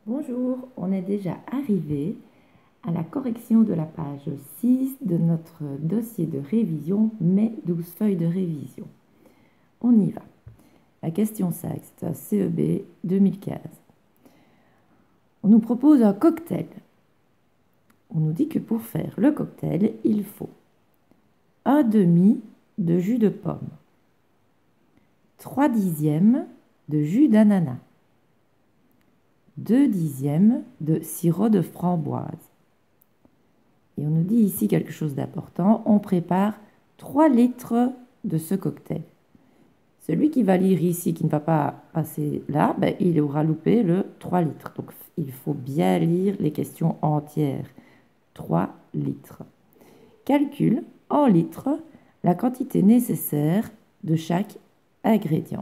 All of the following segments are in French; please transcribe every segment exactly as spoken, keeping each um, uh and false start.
Bonjour, on est déjà arrivé à la correction de la page six de notre dossier de révision, mes douze feuilles de révision. On y va. La question cinq, c'est un C E B deux mille quinze. On nous propose un cocktail. On nous dit que pour faire le cocktail, il faut un demi de jus de pomme, trois dixièmes de jus d'ananas, deux dixièmes de sirop de framboise. Et on nous dit ici quelque chose d'important, on prépare trois litres de ce cocktail. Celui qui va lire ici, qui ne va pas passer là, ben, il aura loupé le trois litres. Donc il faut bien lire les questions entières. trois litres. Calcule en litres la quantité nécessaire de chaque ingrédient.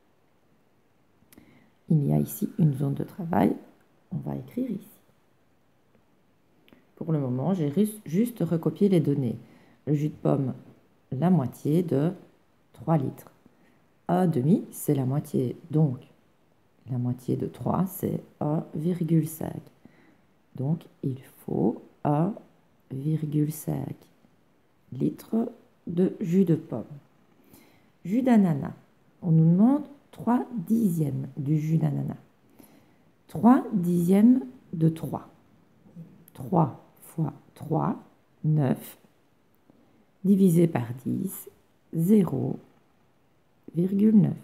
Il y a ici une zone de travail. On va écrire ici. Pour le moment, j'ai juste recopié les données. Le jus de pomme, la moitié de trois litres. un demi, c'est la moitié. Donc, la moitié de trois, c'est un virgule cinq. Donc, il faut un virgule cinq litres de jus de pomme. Jus d'ananas. On nous demande trois dixièmes du jus d'ananas. trois dixièmes de trois. trois fois trois, neuf, divisé par dix, zéro virgule neuf.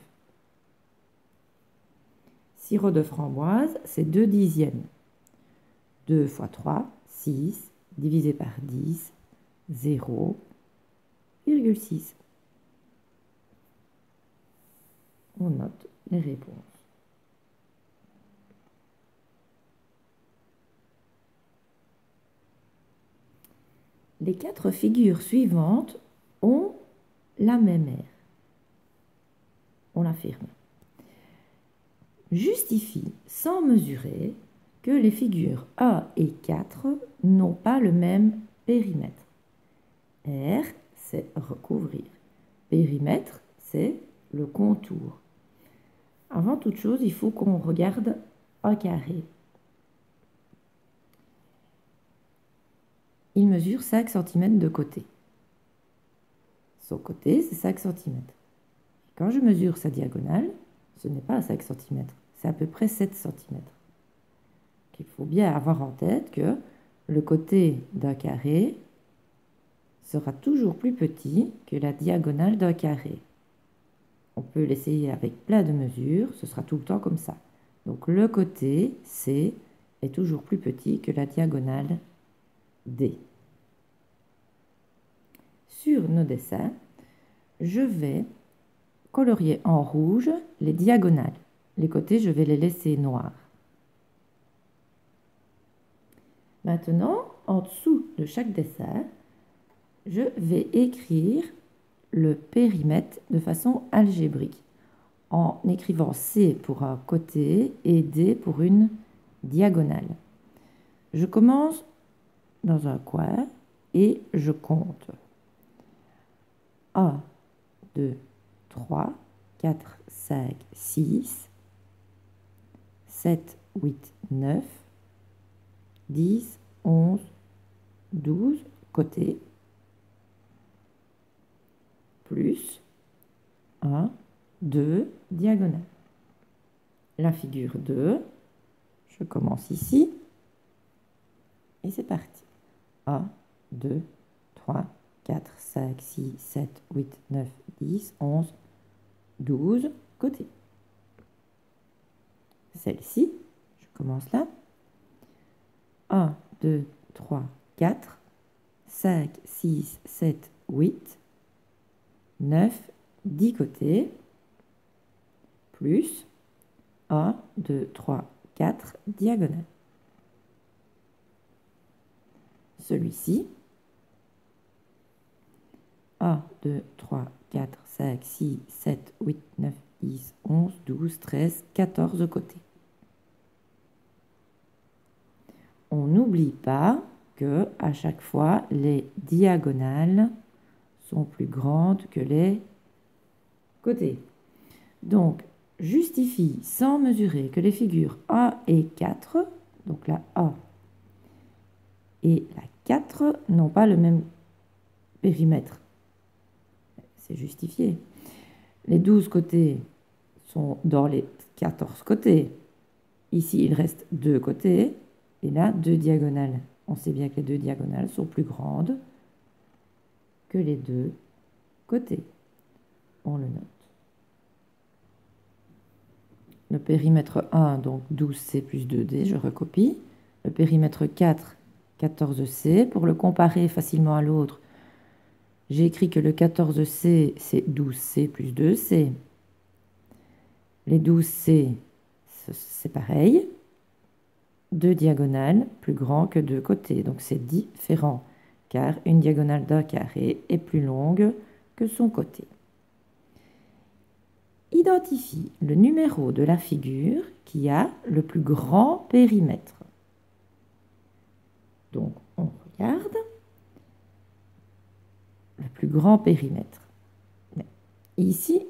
Sirop de framboise, c'est deux dixièmes. deux fois trois, six, divisé par dix, zéro virgule six. On note les réponses. Les quatre figures suivantes ont la même aire. On l'affirme. Justifie sans mesurer que les figures un et quatre n'ont pas le même périmètre. R, c'est recouvrir. Périmètre, c'est le contour. Avant toute chose, il faut qu'on regarde un carré. Il mesure cinq centimètres de côté. Son côté, c'est cinq centimètres. Quand je mesure sa diagonale, ce n'est pas cinq centimètres, c'est à peu près sept centimètres. Il faut bien avoir en tête que le côté d'un carré sera toujours plus petit que la diagonale d'un carré. On peut l'essayer avec plein de mesures, ce sera tout le temps comme ça. Donc le côté C est toujours plus petit que la diagonale D. Sur nos dessins, je vais colorier en rouge les diagonales. Les côtés, je vais les laisser noirs. Maintenant, en dessous de chaque dessin, je vais écrire le périmètre de façon algébrique, en écrivant C pour un côté et D pour une diagonale. Je commence dans un coin et je compte. un, deux, trois, quatre, cinq, six, sept, huit, neuf, dix, onze, douze, côté, plus un, deux, diagonale. La figure deux, je commence ici, et c'est parti. un, deux, trois, quatre, cinq, six, sept, huit, neuf, dix, onze, douze, côté. Celle-ci, je commence là. un, deux, trois, quatre, cinq, six, sept, huit, neuf, dix côtés, plus un, deux, trois, quatre, diagonale. Celui-ci, un, deux, trois, quatre, cinq, six, sept, huit, neuf, dix, onze, douze, treize, quatorze côtés. On n'oublie pas que à chaque fois, les diagonales sont plus grandes que les côtés. Donc, justifie sans mesurer que les figures un et quatre, donc la A et la quatre n'ont pas le même périmètre. C'est justifié. Les douze côtés sont dans les quatorze côtés. Ici, il reste deux côtés et là, deux diagonales. On sait bien que les deux diagonales sont plus grandes que les deux côtés. On le note. Le périmètre un, donc douze C plus deux D, je recopie. Le périmètre quatre, quatorze C. Pour le comparer facilement à l'autre, j'ai écrit que le quatorze C, c'est douze C plus deux C. Les douze C, c'est pareil. Deux diagonales plus grands que deux côtés. Donc c'est différent, car une diagonale d'un carré est plus longue que son côté. Identifie le numéro de la figure qui a le plus grand périmètre. Donc, on regarde le plus grand périmètre. Ici,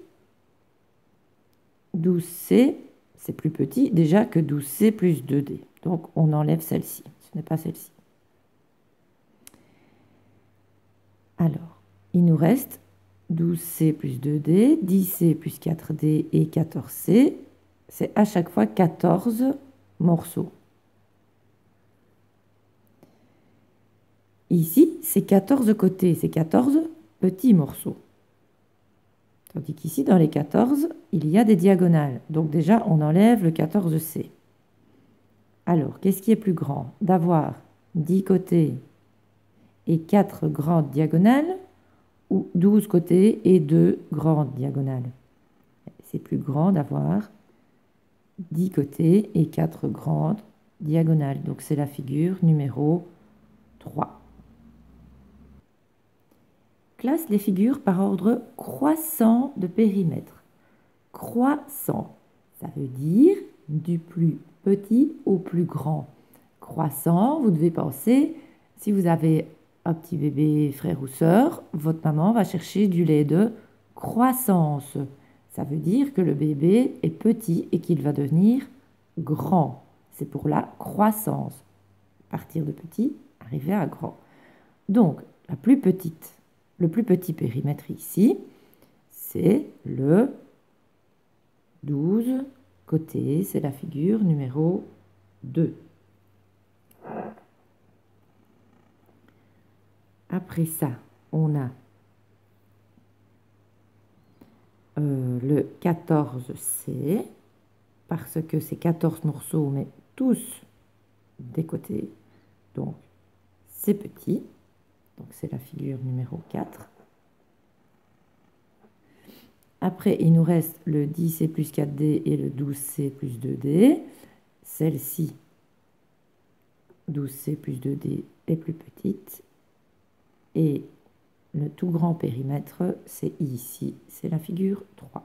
douze C, c'est plus petit déjà que douze C plus deux D. Donc, on enlève celle-ci. Ce n'est pas celle-ci. Alors, il nous reste douze C plus deux D, dix C plus quatre D et quatorze C. C'est à chaque fois quatorze morceaux. Ici, c'est quatorze côtés, c'est quatorze petits morceaux. Tandis qu'ici, dans les quatorze, il y a des diagonales. Donc déjà, on enlève le quatorze C. Alors, qu'est-ce qui est plus grand? D'avoir dix côtés et quatre grandes diagonales ou douze côtés et deux grandes diagonales? C'est plus grand d'avoir dix côtés et quatre grandes diagonales. Donc c'est la figure numéro trois. Classe les figures par ordre croissant de périmètre. Croissant, ça veut dire du plus petit au plus grand. Croissant, vous devez penser, si vous avez un petit bébé, frère ou sœur, votre maman va chercher du lait de croissance. Ça veut dire que le bébé est petit et qu'il va devenir grand. C'est pour la croissance. Partir de petit, arriver à grand. Donc, la plus petite, le plus petit périmètre ici, c'est le douze côtés. C'est la figure numéro deux. Après ça, on a euh, le quatorze C, parce que c'est quatorze morceaux, mais tous des côtés. Donc, c'est petit. Donc, c'est la figure numéro quatre. Après, il nous reste le dix C plus quatre D et le douze C plus deux D. Celle-ci, douze C plus deux D, est plus petite. Et le tout grand périmètre, c'est ici, c'est la figure trois.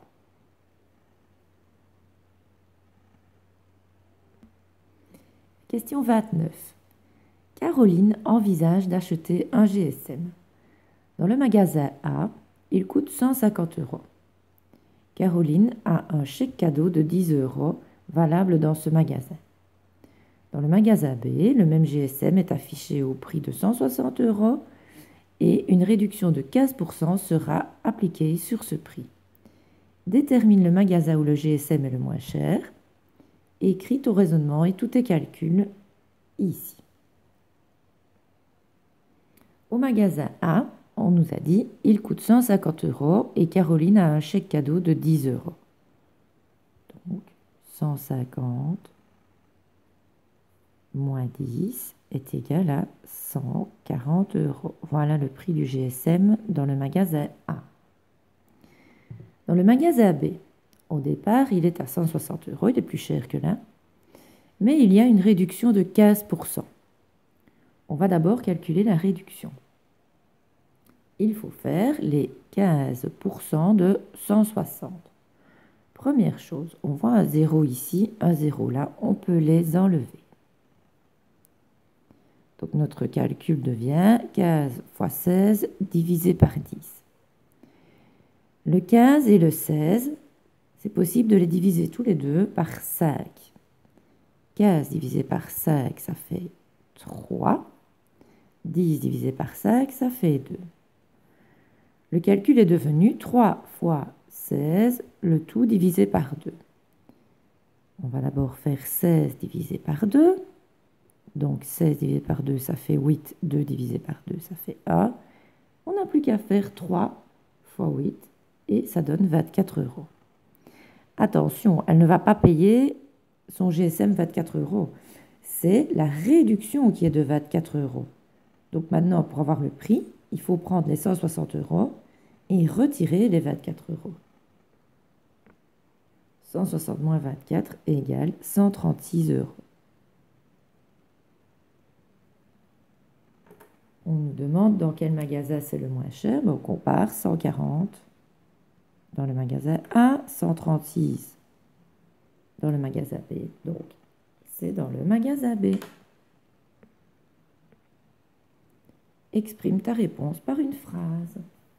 Question vingt-neuf. Caroline envisage d'acheter un G S M. Dans le magasin A, il coûte cent cinquante euros. Caroline a un chèque cadeau de dix euros valable dans ce magasin. Dans le magasin B, le même G S M est affiché au prix de cent soixante euros et une réduction de quinze pour cent sera appliquée sur ce prix. Détermine le magasin où le G S M est le moins cher. Écris ton raisonnement et tous tes calculs ici. Au magasin A, on nous a dit il coûte cent cinquante euros et Caroline a un chèque cadeau de dix euros. Donc, cent cinquante moins dix est égal à cent quarante euros. Voilà le prix du G S M dans le magasin A. Dans le magasin B, au départ, il est à cent soixante euros, il est plus cher que là, mais il y a une réduction de quinze pour cent. On va d'abord calculer la réduction. Il faut faire les quinze pour cent de cent soixante. Première chose, on voit un zéro ici, un zéro là, on peut les enlever. Donc notre calcul devient quinze fois seize divisé par dix. Le quinze et le seize, c'est possible de les diviser tous les deux par cinq. quinze divisé par cinq, ça fait trois. dix divisé par cinq, ça fait deux. Le calcul est devenu trois fois seize, le tout divisé par deux. On va d'abord faire seize divisé par deux. Donc seize divisé par deux, ça fait huit. deux divisé par deux, ça fait un. On n'a plus qu'à faire trois fois huit et ça donne vingt-quatre euros. Attention, elle ne va pas payer son G S M vingt-quatre euros. C'est la réduction qui est de vingt-quatre euros. Donc maintenant, pour avoir le prix, il faut prendre les cent soixante euros et retirer les vingt-quatre euros. cent soixante moins vingt-quatre égale cent trente-six euros. On nous demande dans quel magasin c'est le moins cher. Ben, on compare cent quarante dans le magasin A, cent trente-six dans le magasin B. Donc, c'est dans le magasin B. Exprime ta réponse par une phrase.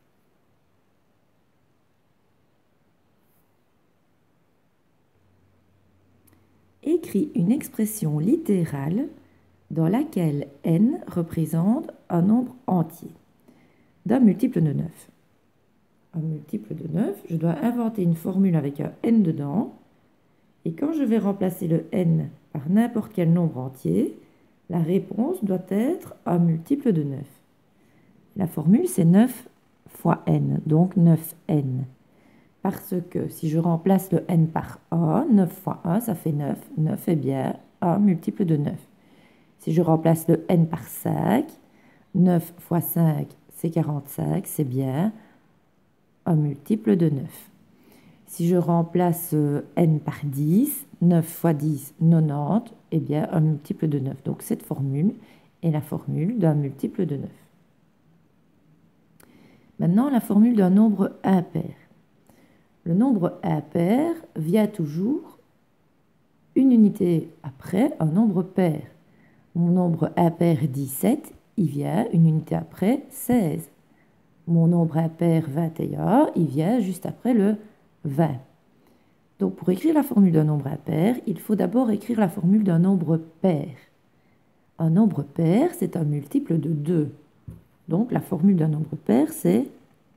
Écris une expression littérale dans laquelle n représente un nombre entier d'un multiple de neuf. Un multiple de neuf, je dois inventer une formule avec un n dedans. Et quand je vais remplacer le n par n'importe quel nombre entier, la réponse doit être un multiple de neuf. La formule, c'est neuf fois n, donc neuf n. Parce que si je remplace le n par un, neuf fois un, ça fait neuf. neuf est bien un multiple de neuf. Si je remplace le n par cinq, neuf fois cinq, c'est quarante-cinq, c'est bien un multiple de neuf. Si je remplace n par dix, neuf fois dix, quatre-vingt-dix, eh bien un multiple de neuf. Donc cette formule est la formule d'un multiple de neuf. Maintenant, la formule d'un nombre impair. Le nombre impair vient toujours une unité après un nombre pair. Mon nombre impair dix-sept, il vient une unité après seize. Mon nombre impair vingt et un, il vient juste après le vingt. Donc pour écrire la formule d'un nombre impair, il faut d'abord écrire la formule d'un nombre pair. Un nombre pair, c'est un multiple de deux. Donc la formule d'un nombre pair, c'est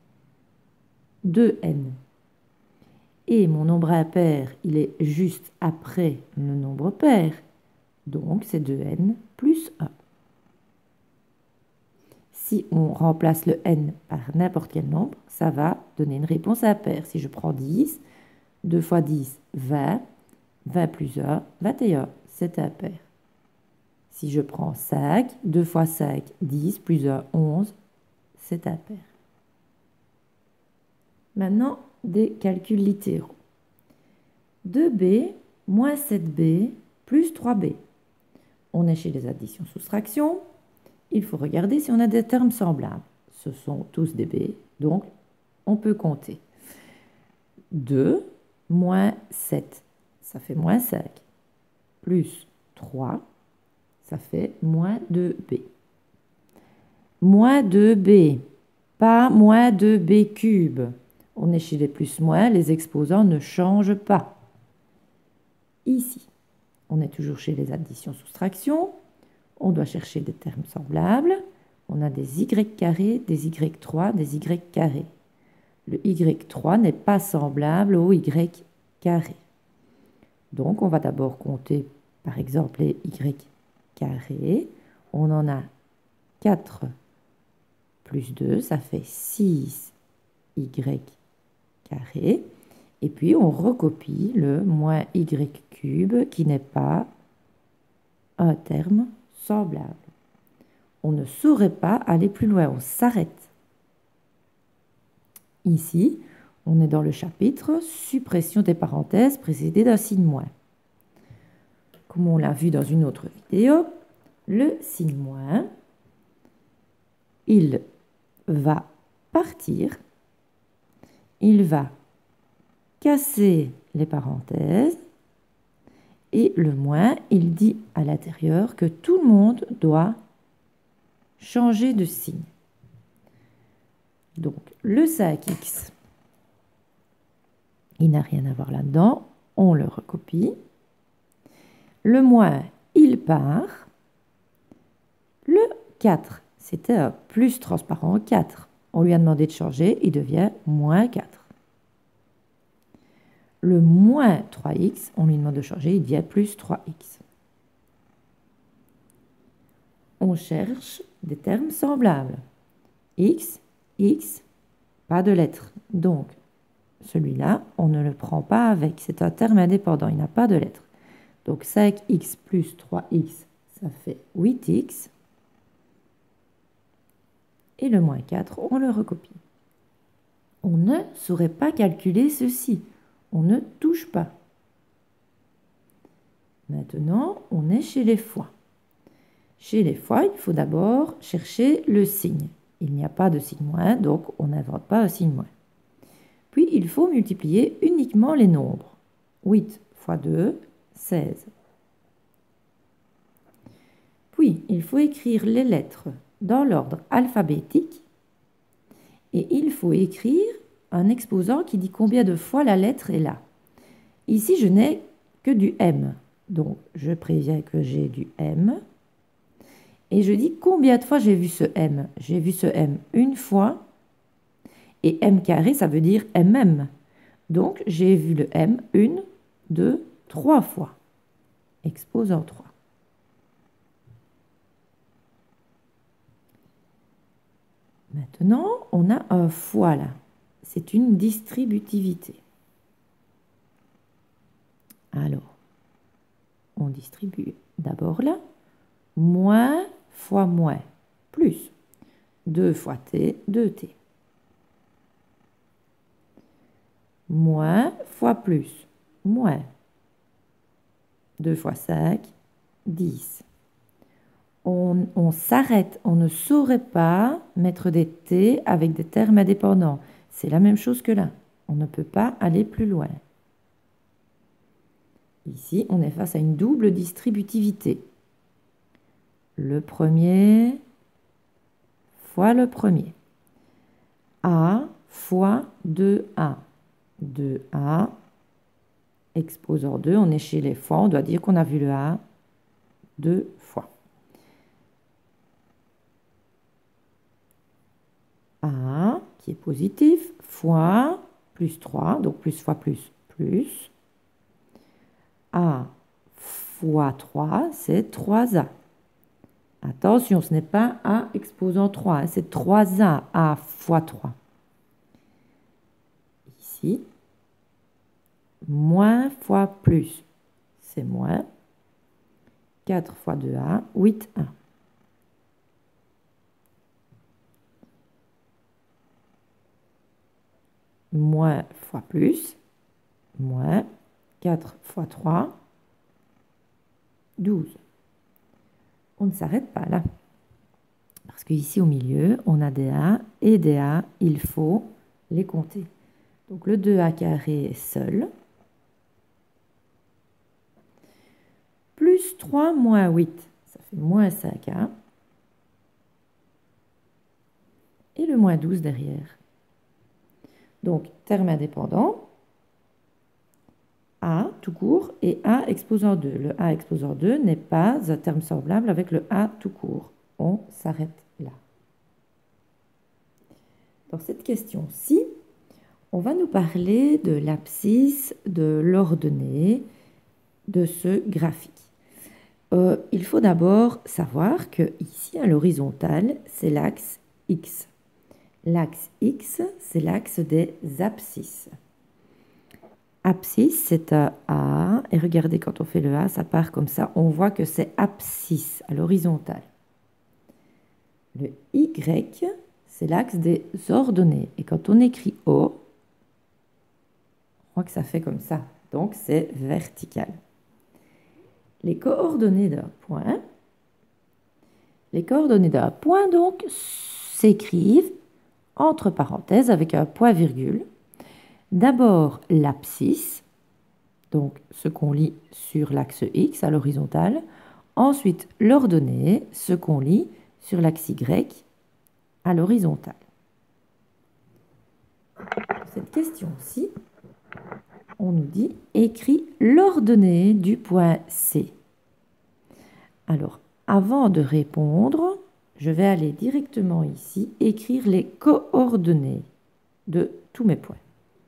deux n. Et mon nombre impair, il est juste après le nombre pair. Donc c'est deux n plus un. Si on remplace le n par n'importe quel nombre, ça va donner une réponse impaire. Si je prends dix, deux fois dix, vingt, vingt plus un, vingt et un, c'est impair. Si je prends cinq, deux fois cinq, dix, plus un, onze, c'est impair. Maintenant, des calculs littéraux. deux b moins sept b plus trois b. On est chez les additions-soustractions. Il faut regarder si on a des termes semblables. Ce sont tous des b, donc on peut compter. deux moins sept, ça fait moins cinq. Plus trois, ça fait moins deux b. Moins deux b, pas moins deux b cube. On est chez les plus-moins, les exposants ne changent pas. Ici, on est toujours chez les additions-soustractions. On doit chercher des termes semblables. On a des y carrés, des y trois, des y carrés. Le y trois n'est pas semblable au y carré. Donc, on va d'abord compter, par exemple, les y carrés. On en a quatre plus deux, ça fait six y carré. Et puis, on recopie le moins y cube qui n'est pas un terme semblable. On ne saurait pas aller plus loin, on s'arrête. Ici, on est dans le chapitre suppression des parenthèses précédées d'un signe moins. Comme on l'a vu dans une autre vidéo, le signe moins, il va partir, il va casser les parenthèses et le moins, il dit à l'intérieur que tout le monde doit changer de signe. Donc, le cinq x, il n'a rien à voir là-dedans, on le recopie. Le moins, il part. Le quatre, c'était un plus transparent quatre. On lui a demandé de changer, il devient moins quatre. Le moins trois x, on lui demande de changer, il devient plus trois x. On cherche des termes semblables. X, x, pas de lettres. Donc, celui-là, on ne le prend pas avec. C'est un terme indépendant, il n'a pas de lettres. Donc, cinq x plus trois x, ça fait huit x. Et le moins quatre, on le recopie. On ne saurait pas calculer ceci. On ne touche pas. Maintenant, on est chez les fois. Chez les fois, il faut d'abord chercher le signe. Il n'y a pas de signe moins, donc on n'invente pas un signe moins. Puis, il faut multiplier uniquement les nombres. huit fois deux, seize. Puis, il faut écrire les lettres dans l'ordre alphabétique et il faut écrire un exposant qui dit combien de fois la lettre est là. Ici, je n'ai que du M. Donc, je préviens que j'ai du M. Et je dis combien de fois j'ai vu ce M. J'ai vu ce M une fois. Et M carré, ça veut dire M M. Donc, j'ai vu le M une, deux, trois fois. Exposant trois. Maintenant, on a un fois là. C'est une distributivité. Alors, on distribue d'abord là. Moins fois moins, plus. deux fois t, deux t. Moins fois plus, moins. deux fois cinq, dix. On, on s'arrête, on ne saurait pas mettre des t avec des termes indépendants. C'est la même chose que là. On ne peut pas aller plus loin. Ici, on est face à une double distributivité. Le premier fois le premier. A fois deux a. deux a, exposant deux, on est chez les fois, on doit dire qu'on a vu le A deux fois. A, qui est positif, fois plus trois, donc plus fois plus, plus. A fois trois, c'est trois a. Attention, ce n'est pas A exposant trois, hein, c'est trois a, A fois trois. Ici, moins fois plus, c'est moins. quatre fois deux a, huit a. Moins fois plus, moins quatre fois trois, douze. On ne s'arrête pas là. Parce qu'ici au milieu, on a des A et des A, il faut les compter. Donc le deux a carré est seul. Plus trois moins huit, ça fait moins cinq a. Et le moins douze derrière. Donc terme indépendant, A tout court et A exposant deux. Le A exposant deux n'est pas un terme semblable avec le A tout court. On s'arrête là. Dans cette question-ci, on va nous parler de l'abscisse de l'ordonnée de ce graphique. Euh, il faut d'abord savoir que ici, à l'horizontale, c'est l'axe X. L'axe X, c'est l'axe des abscisses. Abscisse, c'est un A. Et regardez, quand on fait le A, ça part comme ça. On voit que c'est abscisse à l'horizontale. Le Y, c'est l'axe des ordonnées. Et quand on écrit O, on voit que ça fait comme ça. Donc, c'est vertical. Les coordonnées d'un point, les coordonnées d'un point, donc, s'écrivent entre parenthèses avec un point-virgule. D'abord, l'abscisse, donc ce qu'on lit sur l'axe X à l'horizontale. Ensuite, l'ordonnée, ce qu'on lit sur l'axe Y à l'horizontale. Cette question-ci, on nous dit « Écris l'ordonnée du point C ». Alors, avant de répondre, je vais aller directement ici, écrire les coordonnées de tous mes points.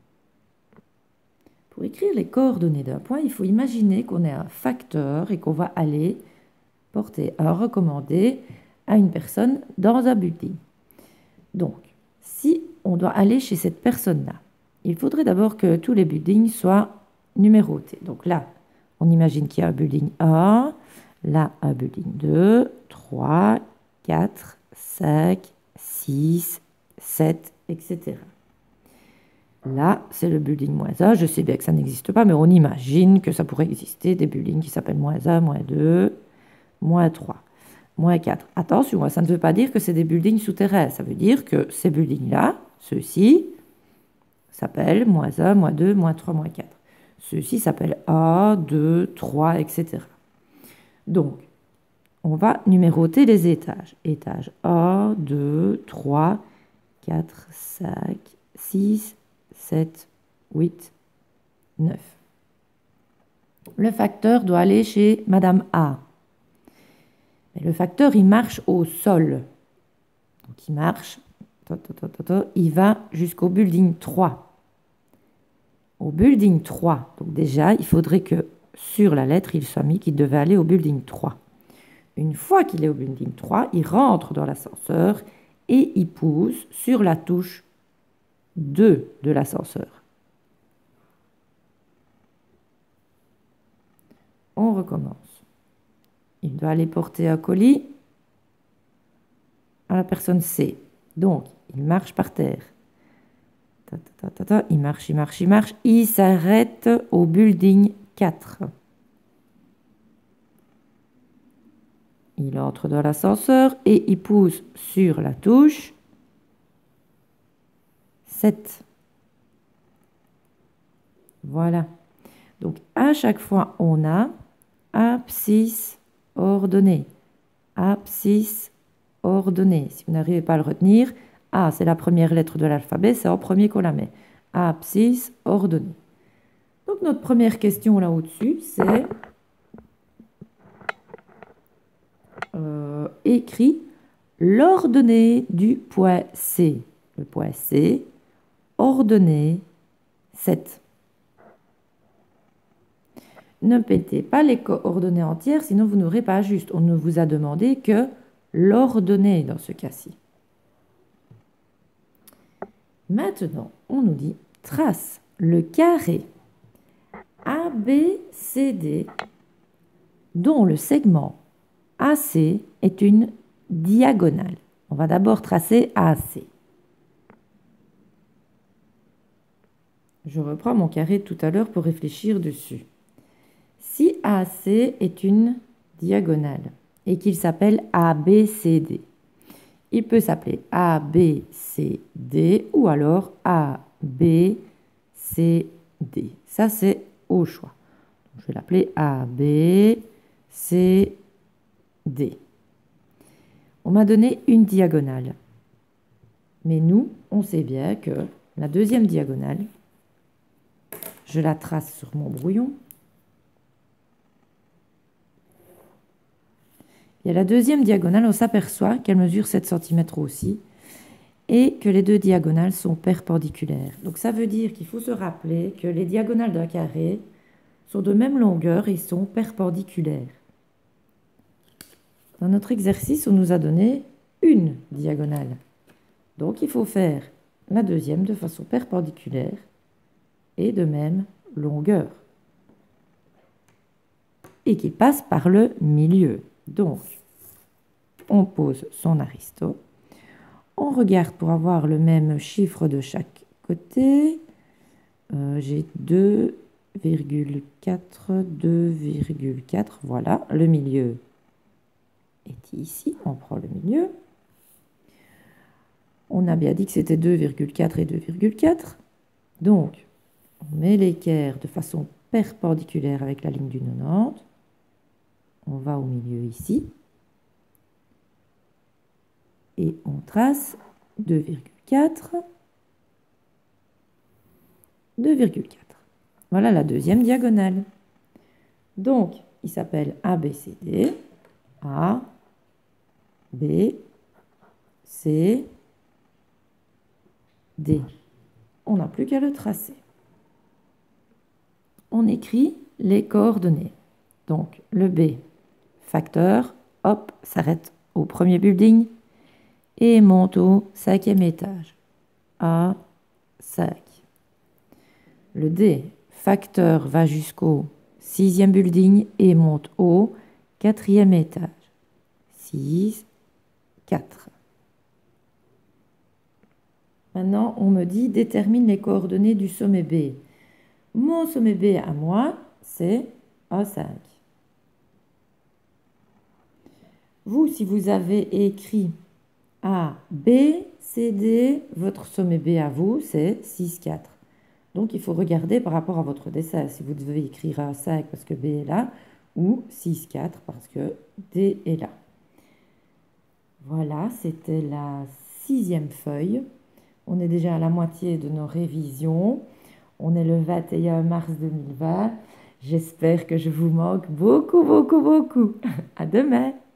Pour écrire les coordonnées d'un point, il faut imaginer qu'on est un facteur et qu'on va aller porter un recommandé à une personne dans un building. Donc, si on doit aller chez cette personne-là, il faudrait d'abord que tous les buildings soient numérotés. Donc là, on imagine qu'il y a un building un, là un building deux, trois, quatre, cinq, six, sept, et cetera. Là, c'est le building moins un. Je sais bien que ça n'existe pas, mais on imagine que ça pourrait exister des buildings qui s'appellent moins un, moins deux, moins trois, moins quatre. Attention, ça ne veut pas dire que c'est des buildings souterrains. Ça veut dire que ces buildings-là, ceux-ci, s'appellent moins un, moins deux, moins trois, moins quatre. Ceux-ci s'appellent un, deux, trois, et cetera. Donc, on va numéroter les étages. Étage un, deux, trois, quatre, cinq, six, sept, huit, neuf. Le facteur doit aller chez Madame A. Mais le facteur, il marche au sol. Donc, il marche, il va jusqu'au building trois. Au building trois, donc déjà, il faudrait que sur la lettre, il soit mis qu'il devait aller au building trois. Une fois qu'il est au building trois, il rentre dans l'ascenseur et il pousse sur la touche deux de l'ascenseur. On recommence. Il doit aller porter un colis à la personne C. Donc, il marche par terre. Ta, ta, ta, ta, il marche, il marche, il marche. Il s'arrête au building quatre. Il entre dans l'ascenseur et il pousse sur la touche sept. Voilà. Donc, à chaque fois, on a abscisse ordonnée. Abscisse ordonnée. Si vous n'arrivez pas à le retenir, A, c'est la première lettre de l'alphabet, c'est en premier qu'on la met. Abscisse ordonnée. Donc, notre première question là au-dessus, c'est euh, écrit l'ordonnée du point C. Le point C, ordonnée sept. Ne mettez pas les coordonnées entières, sinon vous n'aurez pas juste. On ne vous a demandé que l'ordonnée dans ce cas-ci. Maintenant, on nous dit trace le carré A B C D dont le segment A C est une diagonale. On va d'abord tracer A C. Je reprends mon carré de tout à l'heure pour réfléchir dessus. Si A C est une diagonale et qu'il s'appelle A B C D, il peut s'appeler A B C D ou alors A B C D. Ça, c'est au choix. Je vais l'appeler A B C D. On m'a donné une diagonale. Mais nous, on sait bien que la deuxième diagonale, je la trace sur mon brouillon. Et à la deuxième diagonale, on s'aperçoit qu'elle mesure sept centimètres aussi et que les deux diagonales sont perpendiculaires. Donc ça veut dire qu'il faut se rappeler que les diagonales d'un carré sont de même longueur et sont perpendiculaires. Dans notre exercice, on nous a donné une diagonale. Donc il faut faire la deuxième de façon perpendiculaire et de même longueur. Et qui passe par le milieu. Donc, on pose son aristo. On regarde pour avoir le même chiffre de chaque côté. Euh, J'ai deux virgule quatre, deux virgule quatre. Voilà, le milieu est ici. On prend le milieu. On a bien dit que c'était deux virgule quatre et deux virgule quatre. Donc, on met l'équerre de façon perpendiculaire avec la ligne du quatre-vingt-dix. On va au milieu ici. Et on trace deux virgule quatre, deux virgule quatre. Voilà la deuxième diagonale. Donc, il s'appelle A B C D. A, B, C, D. On n'a plus qu'à le tracer. On écrit les coordonnées. Donc le B, facteur, hop, s'arrête au premier building et monte au cinquième étage. A, cinq. Le D, facteur, va jusqu'au sixième building et monte au quatrième étage. six, quatre. Maintenant, on me dit détermine les coordonnées du sommet B. Mon sommet B à moi, c'est A cinq. Vous, si vous avez écrit A, B, C, D, votre sommet B à vous, c'est six, quatre. Donc, il faut regarder par rapport à votre dessin. Si vous devez écrire A cinq parce que B est là, ou six, quatre parce que D est là. Voilà, c'était la sixième feuille. On est déjà à la moitié de nos révisions. On est le vingt et un mars deux mille vingt. J'espère que je vous manque beaucoup, beaucoup, beaucoup. À demain!